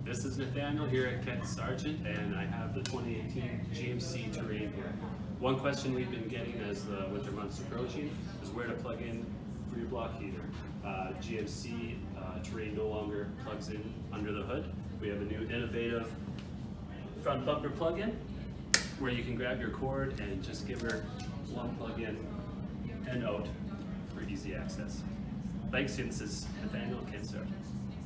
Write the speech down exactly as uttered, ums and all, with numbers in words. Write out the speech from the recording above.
This is Nathaniel here at Kent Sargent, and I have the twenty eighteen G M C Terrain here. One question we've been getting as the winter months approaching is where to plug in for your block heater. Uh, G M C uh, Terrain no longer plugs in under the hood. We have a new innovative front bumper plug-in where you can grab your cord and just give her one plug in and out for easy access. Thanks, and this is Nathaniel at Kent Sargent.